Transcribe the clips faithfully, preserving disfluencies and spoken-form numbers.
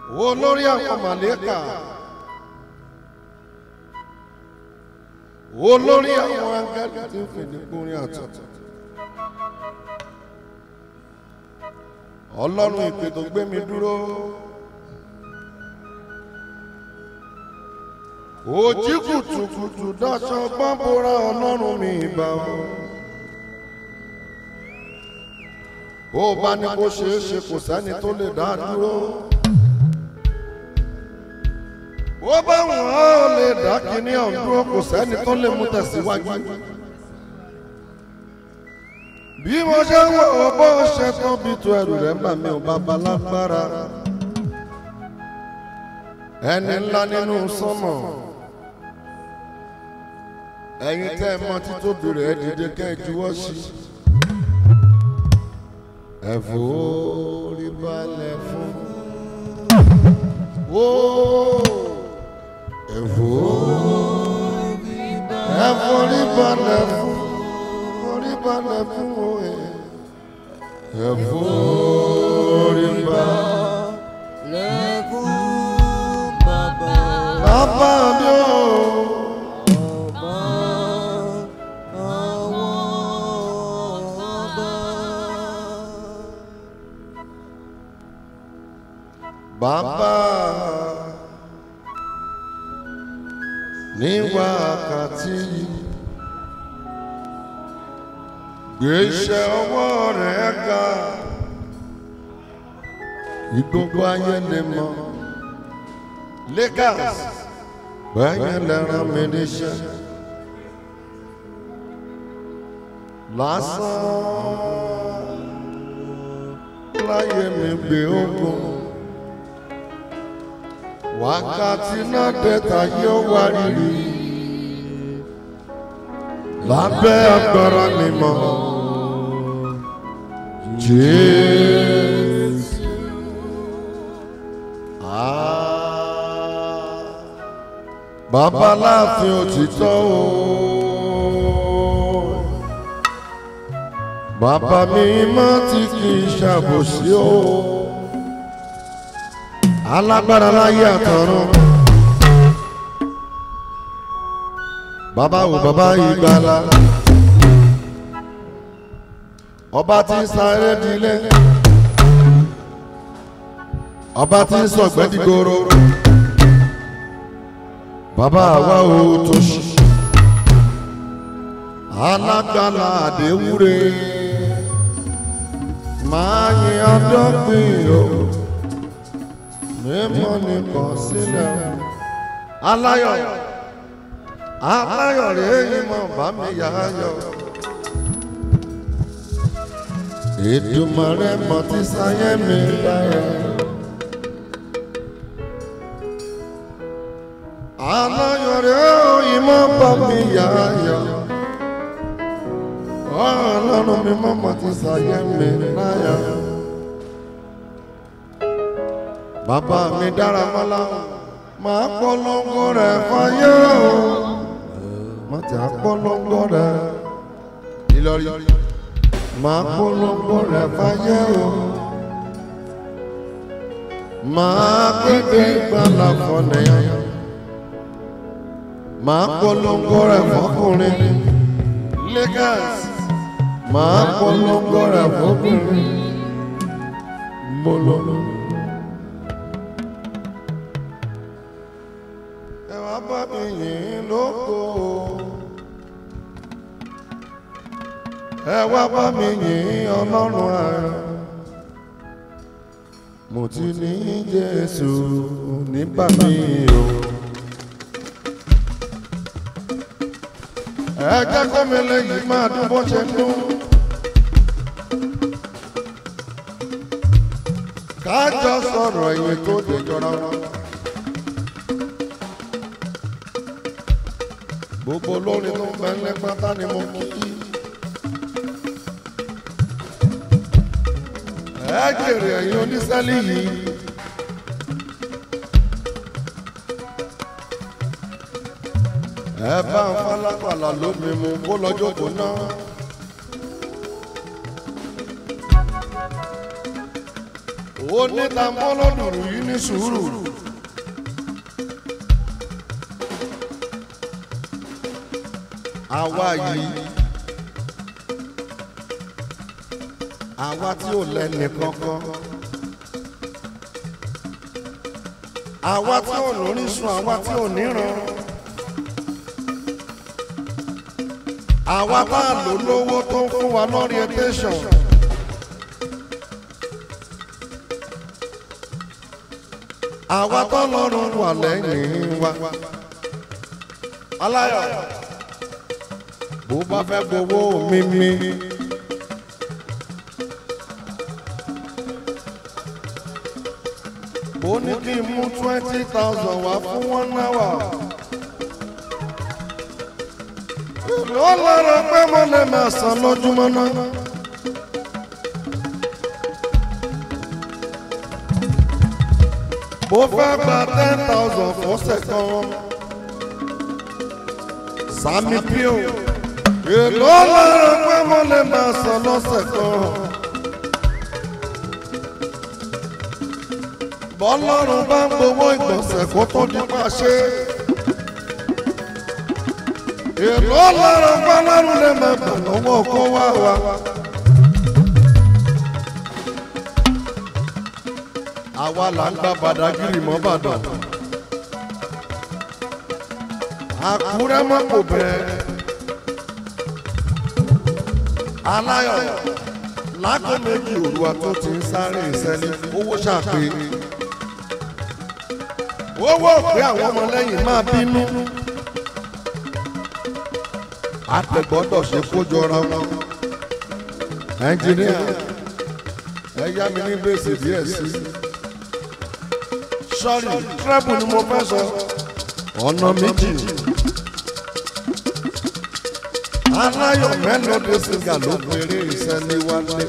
olórí àwọn màlẹ́kà olórí àwọn áńgẹ́lì tí ń fìdí kúrin àtọ̀tọ̀ ọlọ́run ìpè tó gbé mi dúró òjì kùtùkùtù dáṣọ gbọ́nbora ọlọ́run mi ìbà o ó bá ní kó ṣeé ṣe kò sẹ́ni tó lè dá dúró ó bá wọn ó lè dá kíní ọ̀hún dúró kò sẹ́ni tó lè mú tẹ̀síwájú bí mo ṣe ń wọ̀ bó ṣe tán bí tu ẹrù rẹ̀ bà mí ò bàbá lágbára ẹni ńlá nínú sánmọ̀ ẹ̀yin tẹ́ ẹ mọ̀ títóbi rẹ̀ dìde kẹ́ ẹ juwọ́ sí ẹ forí balẹ̀ fún ó ẹ forí ẹ forí balẹ̀ fún forí balẹ̀ fún òye ẹ forí balẹ̀ fún bàbá bàbá mi ò. Bàbá ní wákàtí gbé iṣẹ́ ọwọ́ rẹ̀ ga gbogbo ayé lè mọ̀ Lakers bẹ́ẹ̀ lẹ́ràn mi níṣẹ́ lásán láyé mi gbé ogun. Wákàtí náà dẹ́ta yóò wá rírì lábẹ́ agbára mímọ́ Jésù. Bàbá láàfin òtítọ́ o bàbá mímọ́ tí kì í ṣàbòsí o. Alágbára láyé àtọ̀run bàbá wo bàbá ìgbàlà ọba tí ń sáré dilé ọba tí ń sọ̀gbẹ́ dìgboro bàbá àwa ò tó ṣe alágbára àdéwúre máa yin ọdọ́gbìn o. Mímọ́ nìkan sílẹ̀ aláyọ̀ aláyọ̀ rèé yín mọ̀ bá mi yá yọ̀ Èdùmàrè mọ̀ tí sáyé mi dára aláyọ̀ rèé yín mọ̀ bá mi yá yọ̀ Ọlọ́run mi mọ̀ mọ̀ tí sáyé mi dára. Bàbá mi dára mọ́lá máa polongo rẹ̀ fáyé o má ti polongo rẹ̀ Ìlọrin máa polongo rẹ̀ fáyé o máa kéde ìgbàlà fọ́nẹ̀yà máa polongo rẹ̀ fọ́kùnrin Lakers máa polongo rẹ̀ fọ́kùnrin mọ́lọ́lọ́. Bàbá mi yìn lógo ẹ wá bá mi yìn Ọlọ́run ayọ̀ mo ti ní Jésù nígbà mi o ẹ jẹ́ kó mi lẹ́yìn máa dún bó ṣe ń dún ká jọ sọ̀rọ̀ ìyẹn tó dé jọra wọn. Gbogbo olórin tó ń bẹ ní pátá ni mo kí ẹ jèrè ẹ̀yin oníṣẹ́lì yìí ẹ bá ń falápàlà lómi mu kó lọ́jọ́ kó ná onítàmbọ́lọ́dùrú yìí ní sùúrù. àwa yìí àwa tí ò lẹ́ni kankan àwa tí ò lórísun àwa tí ò níran àwa tá a lò lówó tó ń fún wa lọ́rìẹ́tẹ́sọ̀n. àwa tọ́lọ́run wà lẹ́yìn wa. aláyọ̀ bó bá fẹ́ gbowó mímí. bó ní kí n mú twenty thousand wá fún one hour. ló lọ́rọ̀ pé mo lè máa san lójúmọ́ náà. bó fẹ́ gba ten thousand fọ́sẹ̀ kan. Sami Pio èlò lọ́rọ̀ pé mo lè máa san lọ́sẹ̀ kan. bọ́lọ́run bá ń gbowó ìgbọ̀nsẹ̀ kó tó di pàṣẹ. èlò lọ́rọ̀ pé lọ́rùn lè máa gbà lọ́wọ́ kó wá wa. àwa là ń gba Badagiri mọ́ Ìbàdàn. Àkúrẹ́ mọ́ kò bẹ̀rẹ̀. aláyọ̀ lágọ́ méjì òruwa tó ti ń sáré ìsẹ́ni owó ṣàpè. owó pé àwọn ọmọlẹ́yìn máa bínú. àtẹ̀gbọ́dọ̀ ṣe kó jọra wọn. ẹnjìníà ẹ yá mi ní gbèsè díẹ̀ sí i. sọ́rí tírẹ́bù ni mo fẹ́ sọ ọ̀nà méjì. aláyọ̀ mélòdì sìgá ló péré ìsẹ́ni wálé.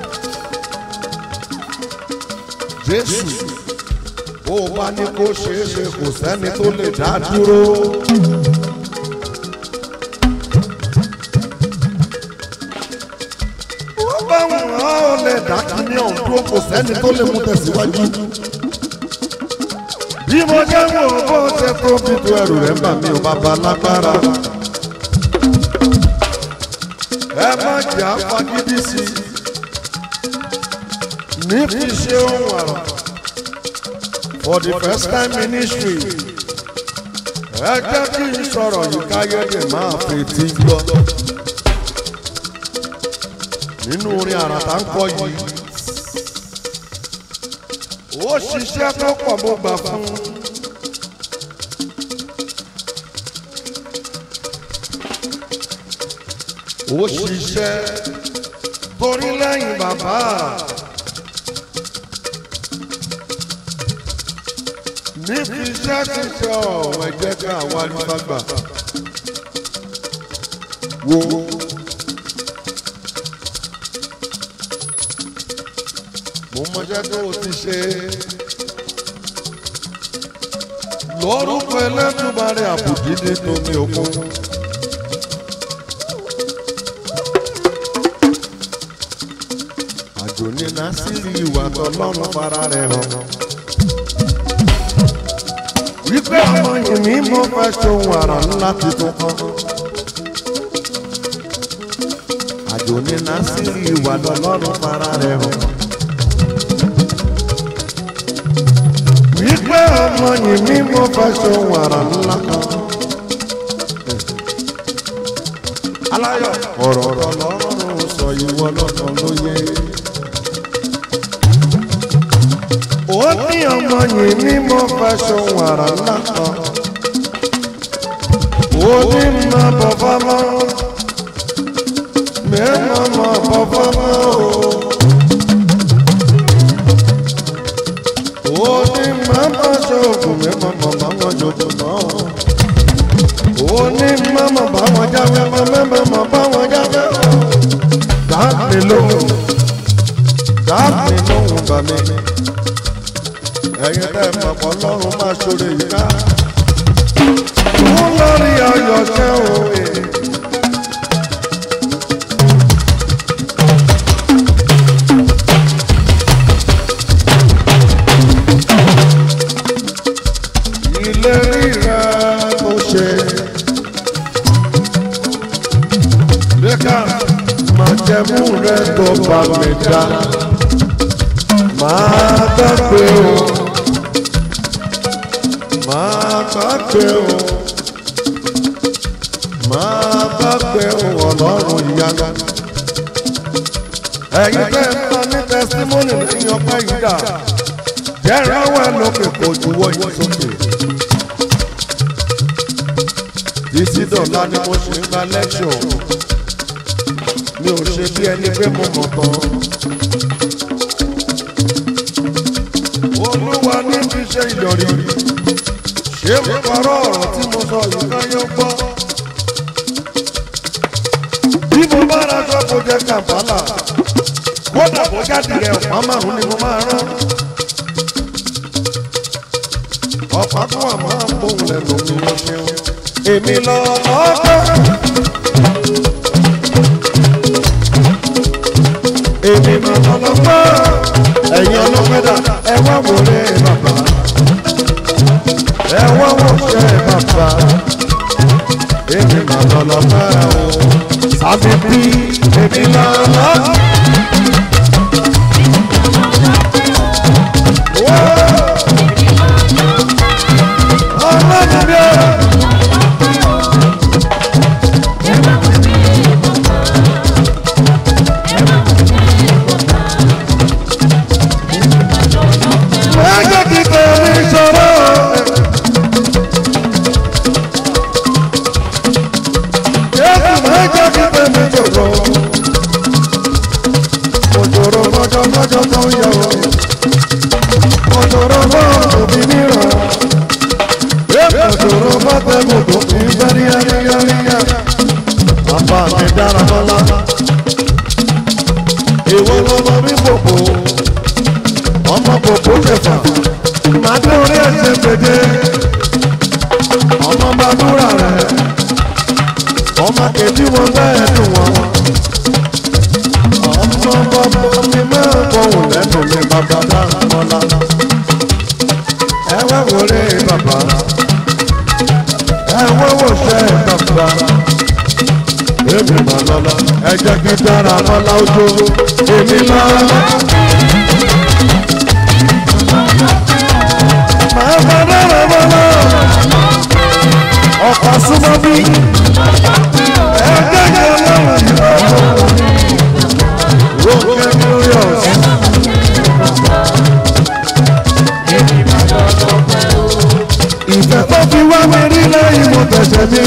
jésù bó o bá ní kó ṣeé ṣe kò sẹ́ni tó lè dá dúró. ó bá wọn ó lè dá kíní ọ̀hún dúró kò sẹ́ni tó lè mú tẹ̀síwájú. bí mo jẹ́ wò ó bó ṣe tóbi tó ẹrù rẹ̀ ń bà mí ò bàbá lágbára. ẹ má jẹ́ àfagídí sí i ní fi ṣe ohun àrà for the first time ministry. ẹ jẹ́ kí n sọ̀rọ̀ yìí káyọ̀dé máa fetí gbọ́. nínú orin àrà tá ń kọ yìí ó ṣiṣẹ́ tó pọ̀ mo gbà fún un. ó ṣiṣẹ́ torí lẹ́yìn bàbá. níbi iṣẹ́ ti ṣe ọ̀hún ẹ jẹ́ ká wá ní bàgbà. wo mo mọṣẹ́ tó o ti ṣe lórúkọ Ẹlẹ́dùmarè àbùdídé tómi òkun. àjò ní Násìrì ìwà tọ́lọ́run fara rẹ̀ hàn. wípé ọmọ yìí ní mo fẹ́ ṣohun àrà ńlá tuntun kan. àjò ní Násìrì ìwà tọ́lọ́run fara rẹ̀ hàn. wípé ọmọ yìí ní mo fẹ́ ṣohun àrà ńlá kan. aláyọ̀ ọ̀rọ̀ ọ̀rọ̀ lọ́rùn sọ ìwọ lọ́kàn lóye. ó ní ọmọ yìí ní mo fẹ́ ṣohun àrà ńlá kan. ó ní má bọ̀ fámọ́ mẹ́mọ́ mọ́ bọ̀ fámọ́ o. ó ní má bá ṣoògùn mẹ́mọ́ mọ́ bá wọn jòkó náà. ó ní má mọ̀ bá wọn jáwé mọ́ mẹ́mọ́ mọ́ bá wọn jáwé. dáàbì lóhùn dáàbì lóhùn bà mí. ẹ̀yin tẹ́ mọ̀ pọ̀ lọ́rùn máa ṣoore yìí ká. wọ́n lórí ayọ̀ jẹ́ òwe. ó bá mi dá máa gbàgbé o máa gbàgbé o máa gbàgbé o ọlọ́run ìyanu. ẹ̀yin tẹ́ ń bá ní tẹsítímọ́nì lẹ́yìn ọpẹ́ yìí dà jẹ́rìí àwọn ẹlòmíì kò juwọ́ yín sókè. títí dọ̀la ni mo ṣe ń gba lẹ́kṣọ̀ mi ò ṣe bí ẹni pé mo mọ̀ tán. olúwa ní fi ṣe ìyọ̀rí ṣé mo parọ́ ọ̀rọ̀ tí mo sọ yìí ká yóò gbọ́. bí mo bá ra ṣọ́ọ̀bù jẹ́ kàmpálà kódà bó jáde rẹ̀ ọ̀pá márùn-ún ni mo máa rán. ọ̀pá tó wà máa ń bóun lẹ́nu mi lọ ṣeun. èmi lọ ọ̀pẹ́. èmi máa lọ lọ́pẹ́. ẹ̀yin ọlọ́pẹ́ dà ẹ wá wọlé bàbá. ẹ wá wọṣẹ bàbá. èmi máa lọ lọ́pẹ́ o. sábì bí èmi lọ lọ́pẹ́. Èmi lọ máa bá dára bọ́lá ọ̀pá súnmọ́ bí ẹgbẹ́ yẹn lọ́wọ́ Ronke Glorious. ìfẹ́ tó fi wá mi rí lẹ́yìn mo tẹ̀sẹ̀ mi.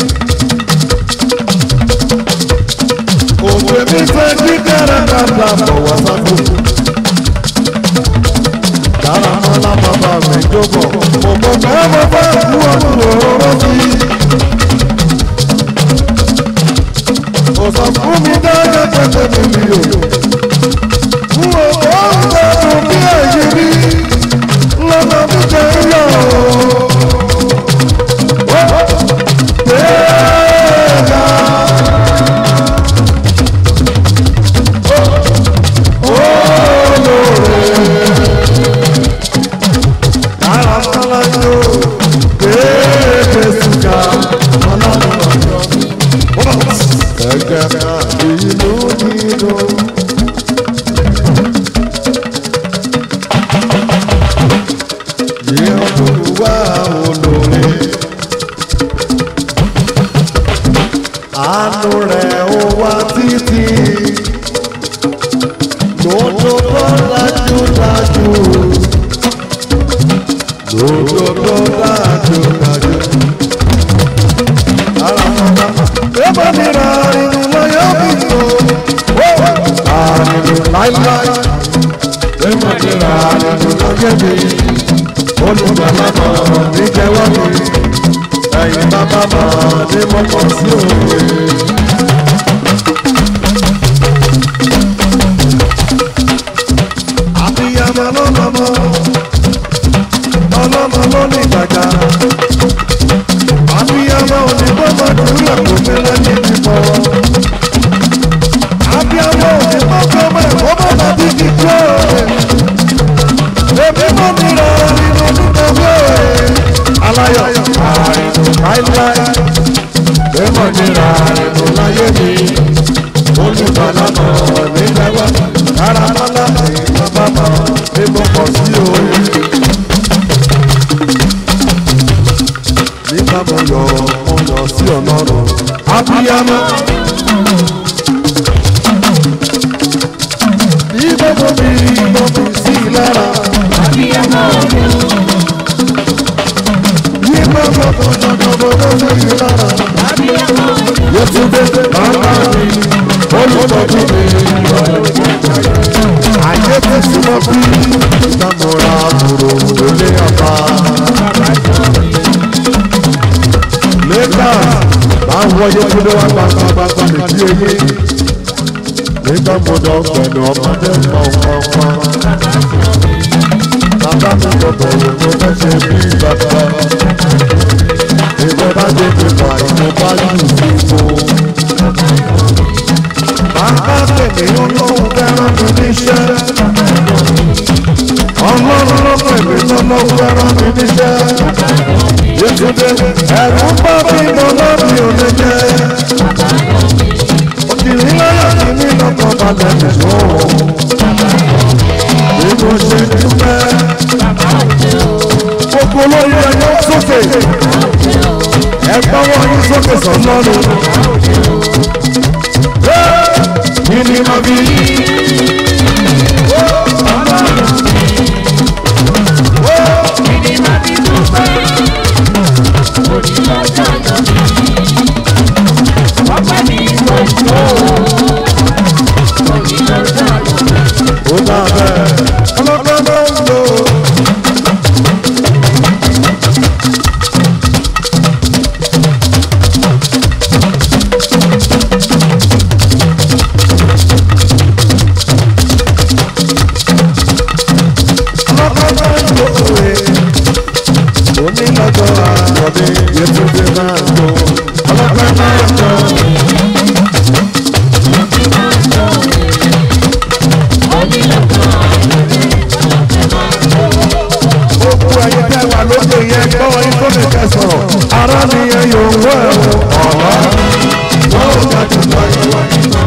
òwe mi fẹ́ kí kẹ́rẹ́kẹ́rẹ́ bọ̀wọ̀ sábò. dára mọ́lá bàbá mi jókòó. mo mọ̀ bẹ́ẹ̀ mo bá kú ọdún òróró sí. kò sọ fún mi dáadáa tẹ̀sẹ̀ mi mi o. n ò kọ́ ọ́n bí èyí rí lọ́nà mi jẹ́ yọ̀ o. Olùbàdàn ìgbàgbọ́ kára mọ́lá èèyàn bá mọ̀ epo pọ̀ sí òye. nígbà mo yọ mo yọ sí ọlọ́run abiyamọ. bí gbogbo mi mo fi sí lára abiyamọ. bí gbogbo mo dandan mo lọ sí lára abiyamọ. Yétúndé bàbá mi olùtọ́jú mi. Ayé tó súnmọ́ bí ìdámọ̀ra àbúrò lólé ọba. Lẹ́tà bá ń wọ Yétúndé wá gbàgbàgbà létí eyé. Nígbà mo lọ pẹ̀lú ọmọdé pọ̀npọ̀npọ̀n. Bàbá mi lọ bẹ̀rẹ̀ mo fẹ́ ṣe bí bàbá. Ìgbẹ́ bá dé mi wà ìmọ̀ bá yù sí ipò. Bàbá pèmí olóhùn fẹ́ràn mi níṣẹ́. Ọlọ́run ló pèmí lọ́lọ́hùn fẹ́ràn mi níṣẹ́. Yétúndé ẹ̀rù bá mi mọ lórí òde jẹ́. Òkìrí láyà mi ní lọ́kọ̀ balẹ̀ nìṣó. Bí mo ṣe dúpẹ́. Gbogbo olóyè ẹ̀yọ́ sókè. Ẹ̀gbọ́n wọn yín sókè sọ́lọ́run. Yìnyín máa bí. Yìnyín máa bí dúpẹ́. Onílọ́jà lọ bí. Ọpẹ́ mi ló ń tó. Onílọ́jà lọ bí. Ó dà bẹ́ẹ̀. Ọlọ́pàá máa ń lò. Onílọ́jọ́ àkọ́bí Yétúndé máa ń lò. Ọlọ́pàá máa ń lò. Gbogbo ẹ̀yin tẹ́ wà lókè yẹn gbọ́ wọn yín tó lè tẹ́ sọ̀rọ̀. Ará mi yẹn yóò wọ́ ẹ̀rọ ọ̀rọ̀. Wọ́n ò jáde lọ́yọ̀ wọ́n ní máa.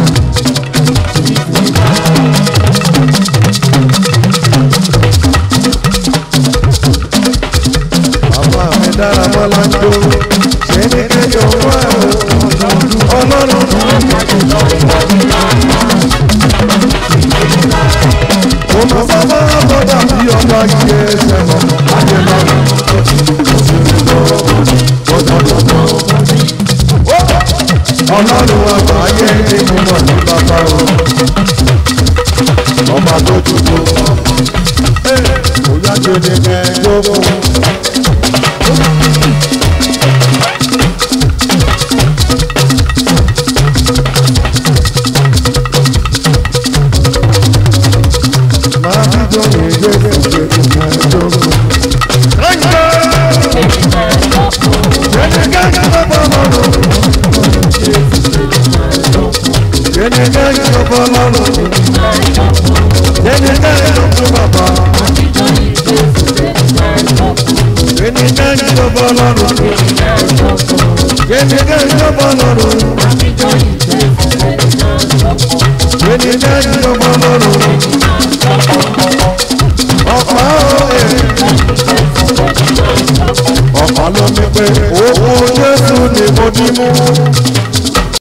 Dára mọ́lá ń jó, ṣe ní kéjọ wá ọlọ́run. Mo mọ̀ sábà bọ́dà bí ọba yìí ẹsẹ̀ mọ̀ láyé lọ́rùn. Ọlọ́run àgbáyé ní mo mọ̀ ní bàbá o. Ọba tó dúró, ó yájú ní mẹ́ẹ̀ẹ́dógún. Ọ̀pá ló ní pé owó Jésù ni mo dì mú.